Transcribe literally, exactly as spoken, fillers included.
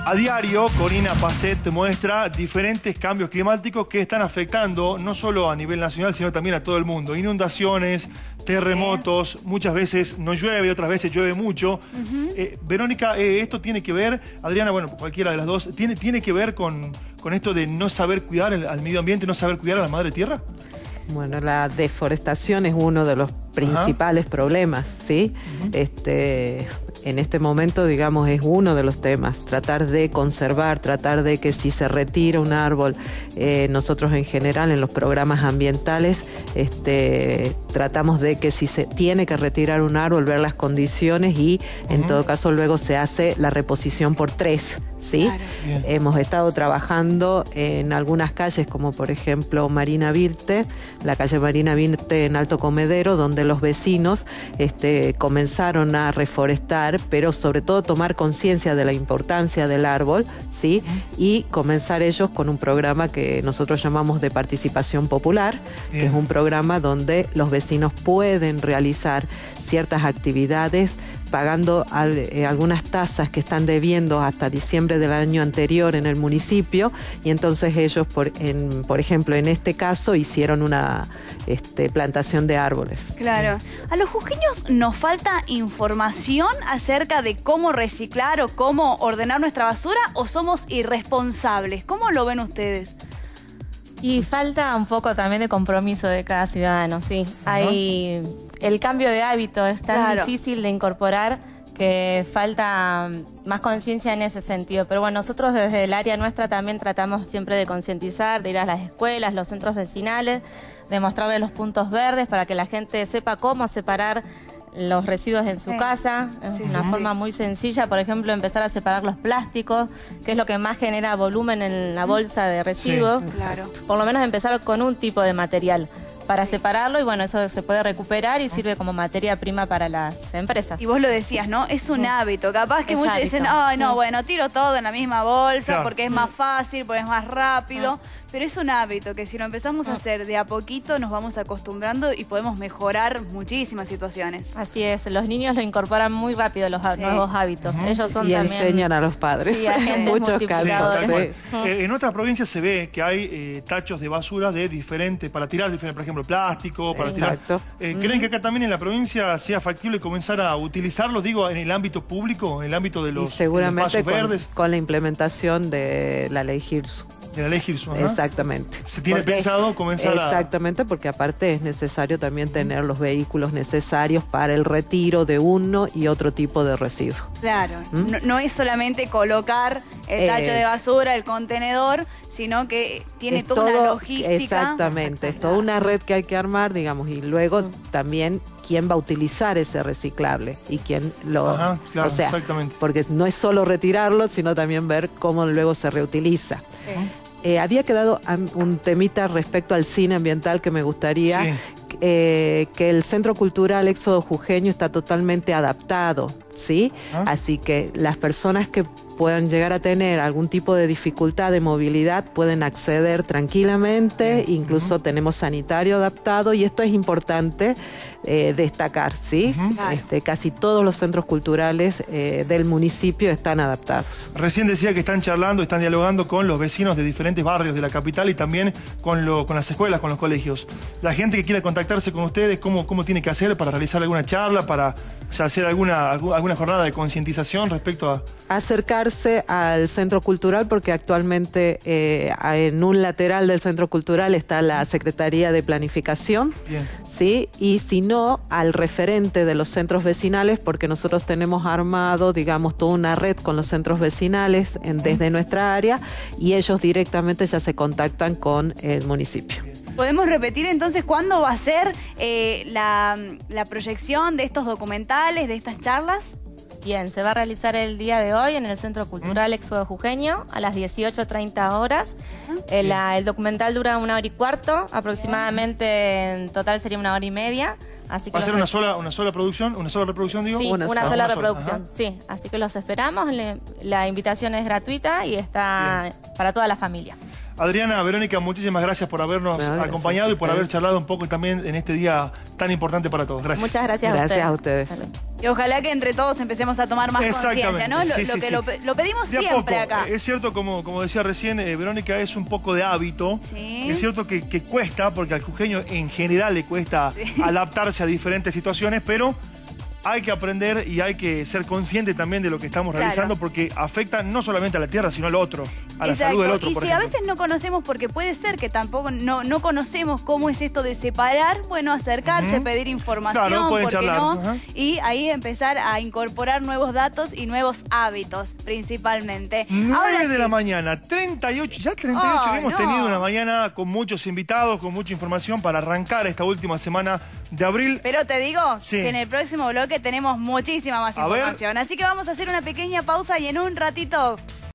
A diario, Corina Pacet muestra diferentes cambios climáticos que están afectando no solo a nivel nacional, sino también a todo el mundo. Inundaciones, terremotos, muchas veces no llueve, otras veces llueve mucho. Uh-huh. eh, Verónica, eh, esto tiene que ver, Adriana, bueno, cualquiera de las dos, ¿tiene, tiene que ver con, con esto de no saber cuidar el, al medio ambiente, no saber cuidar a la madre tierra? Bueno, la deforestación es uno de los principales Ajá. problemas, ¿sí? Uh-huh. Este, en este momento, digamos, es uno de los temas. Tratar de conservar, tratar de que si se retira un árbol, eh, nosotros en general en los programas ambientales este, tratamos de que si se tiene que retirar un árbol, ver las condiciones y uh-huh. en todo caso luego se hace la reposición por tres. ¿Sí? Claro. Hemos estado trabajando en algunas calles como por ejemplo Marina Virte, la calle Marina Virte en Alto Comedero, donde los vecinos este, comenzaron a reforestar, pero sobre todo tomar conciencia de la importancia del árbol, ¿sí? Uh-huh. Y comenzar ellos con un programa que nosotros llamamos de participación popular, Bien. que es un programa donde los vecinos pueden realizar ciertas actividades pagando al, eh, algunas tasas que están debiendo hasta diciembre del año anterior en el municipio, y entonces ellos, por, en, por ejemplo, en este caso, hicieron una este, plantación de árboles. Claro. ¿A los jujeños nos falta información acerca de cómo reciclar o cómo ordenar nuestra basura, o somos irresponsables? ¿Cómo lo ven ustedes? Y falta un poco también de compromiso de cada ciudadano, sí. Ajá. Hay... El cambio de hábito es tan claro. difícil de incorporar que falta más conciencia en ese sentido. Pero bueno, nosotros desde el área nuestra también tratamos siempre de concientizar, de ir a las escuelas, los centros vecinales, de mostrarles los puntos verdes para que la gente sepa cómo separar los residuos en su sí. casa. Es sí, una sí, forma sí. muy sencilla, por ejemplo, empezar a separar los plásticos, que es lo que más genera volumen en la bolsa de residuos. Sí, claro. Por lo menos empezar con un tipo de material para separarlo, y bueno, eso se puede recuperar y sirve como materia prima para las empresas. Y vos lo decías, ¿no? Es un hábito. Capaz que es muchos hábito. dicen, ay, no, bueno, tiro todo en la misma bolsa claro. porque es más fácil, porque es más rápido. Pero es un hábito que si lo empezamos a hacer de a poquito nos vamos acostumbrando y podemos mejorar muchísimas situaciones. Así es, los niños lo incorporan muy rápido, los sí. nuevos hábitos. Uh-huh. Ellos son y también... enseñan a los padres sí, en muchos casos. Sí, sí. eh, en otras provincias se ve que hay eh, tachos de basura de diferentes, para tirar diferentes, por ejemplo, plástico, para Exacto. tirar... Eh, ¿Creen mm. que acá también en la provincia sea factible comenzar a utilizarlos, digo, en el ámbito público, en el ámbito de los, y seguramente de los espacios con, verdes? Con la implementación de la ley Girsu. De la ley Girsu, ¿no? Exactamente. ¿Se tiene porque, pensado comenzar exactamente, a...? Exactamente, porque aparte es necesario también tener los vehículos necesarios para el retiro de uno y otro tipo de residuo. Claro, ¿Mm? no, no es solamente colocar el tacho es, de basura, el contenedor, sino que tiene toda todo, una logística. Exactamente, es toda una red que hay que armar, digamos, y luego mm. también quién va a utilizar ese reciclable y quién lo... Ajá, claro, o sea, exactamente. Porque no es solo retirarlo, sino también ver cómo luego se reutiliza. Sí. Eh, había quedado un temita respecto al cine ambiental que me gustaría, sí. eh, que el Centro Cultural Éxodo Jujeño está totalmente adaptado, ¿sí? ¿Ah? Así que las personas que puedan llegar a tener algún tipo de dificultad de movilidad pueden acceder tranquilamente, uh-huh. incluso tenemos sanitario adaptado, y esto es importante eh, destacar, ¿sí? Uh-huh. este, casi todos los centros culturales eh, del municipio están adaptados. Recién decía que están charlando, están dialogando con los vecinos de diferentes barrios de la capital y también con, lo, con las escuelas, con los colegios. La gente que quiera contactarse con ustedes, ¿cómo, cómo tiene que hacer para realizar alguna charla, para o sea, hacer alguna, alguna jornada de concientización respecto a... Acercarse al centro cultural, porque actualmente eh, en un lateral del centro cultural está la Secretaría de Planificación. Bien. ¿Sí? Y si no, al referente de los centros vecinales, porque nosotros tenemos armado, digamos, toda una red con los centros vecinales en, desde nuestra área, y ellos directamente ya se contactan con el municipio. ¿Podemos repetir entonces cuándo va a ser eh, la, la proyección de estos documentales, de estas charlas? Bien, se va a realizar el día de hoy en el Centro Cultural Éxodo Jujeño a las dieciocho treinta horas. El, el documental dura una hora y cuarto, aproximadamente en total sería una hora y media. Así que ¿Va a ser una sola, una sola producción, una sola reproducción, digo? Sí, una, una sola, sola una reproducción, sola. sí. Así que los esperamos, le, la invitación es gratuita y está Bien. para toda la familia. Adriana, Verónica, muchísimas gracias por habernos no, acompañado y por haber charlado un poco también en este día tan importante para todos. Gracias. Muchas gracias, gracias a ustedes. a ustedes. Y ojalá que entre todos empecemos a tomar más conciencia, ¿no? Lo, sí, lo sí, que sí. Lo, lo pedimos de siempre a poco. acá. Es cierto, como, como decía recién, eh, Verónica, es un poco de hábito. Sí. Es cierto que, que cuesta, porque al jujeño en general le cuesta sí. adaptarse a diferentes situaciones, pero hay que aprender y hay que ser consciente también de lo que estamos claro. realizando, porque afecta no solamente a la tierra, sino al otro, a la Exacto. salud del otro, y por si ejemplo. a veces no conocemos, porque puede ser que tampoco no, no conocemos cómo es esto de separar, bueno, acercarse, uh-huh. pedir información, claro, pueden ¿por qué charlar. no? Uh-huh. Y ahí empezar a incorporar nuevos datos y nuevos hábitos, principalmente. nueve Ahora de sí. la mañana, treinta y ocho, ya treinta y ocho, oh, hemos no. tenido una mañana con muchos invitados, con mucha información para arrancar esta última semana de abril. Pero te digo sí. que en el próximo bloque tenemos muchísima más a información. ver. Así que vamos a hacer una pequeña pausa y en un ratito